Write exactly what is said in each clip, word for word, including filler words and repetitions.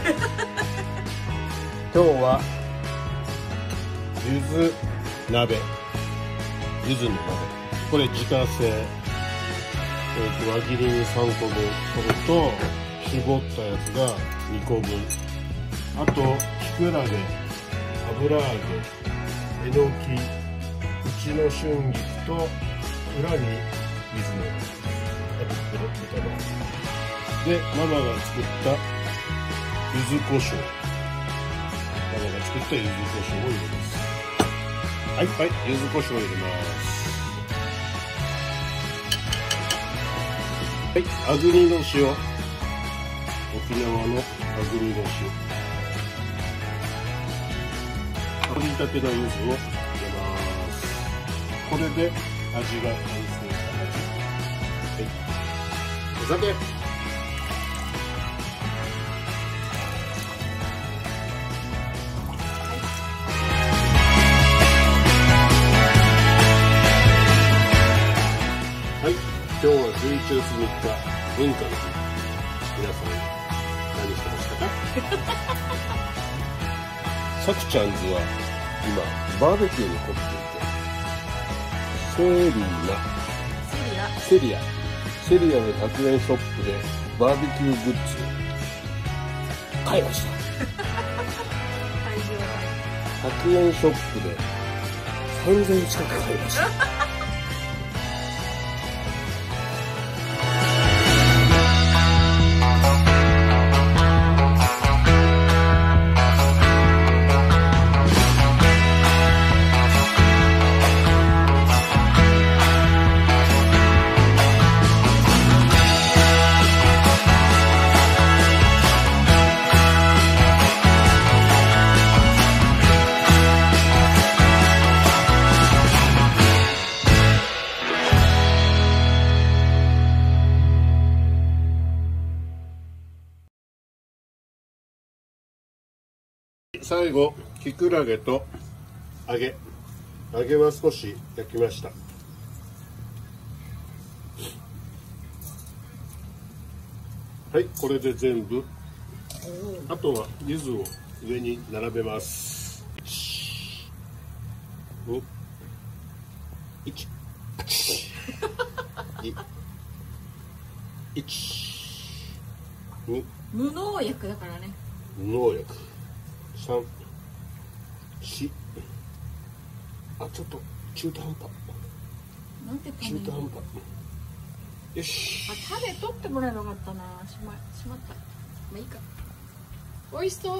今日はゆず鍋、ゆずの鍋、これ自家製、えー、と輪切りにさんこぶん、これと絞ったやつがにこぶん、あときくらげ、油揚げ、えのき、うちの春菊と裏に水のあとこれ豚バラで、ママが作った柚子胡椒、ママが作った柚子胡椒を入れます。はいはい、柚子胡椒を入れます。はい、あぐりの塩、沖縄のあぐりの塩、取りたての柚子を入れます。これで味が完成したはず。はい、お酒、今日はじゅういちがつみっか、文化の日。皆さん何してましたか？さくちゃんズは今バーベキューに凝っていて、セリナセリアセリアのひゃくえんショップでバーベキューグッズを買いました。ひゃくえんショップでさんぜんえん近く買いました。最後、きくらげと揚げ揚げは少し焼きました。はい、これで全部。あとは柚子を上に並べます。に、いち、に、いち、に。 無農薬だからね。 無農薬。さん、よん、あ、ちょっと中途半端。 なんて中途半端。よし。 あ、種取ってもらえばよかったな。しましまった。まあいいか。美味しそう。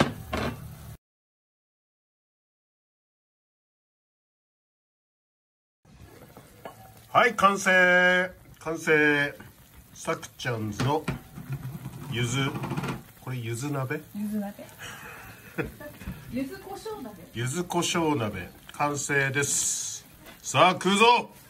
はい、完成完成。さくちゃんズのゆず、これゆず鍋、 ゆず鍋ゆず胡椒鍋、 ゆず胡椒鍋完成です。さあ食うぞ。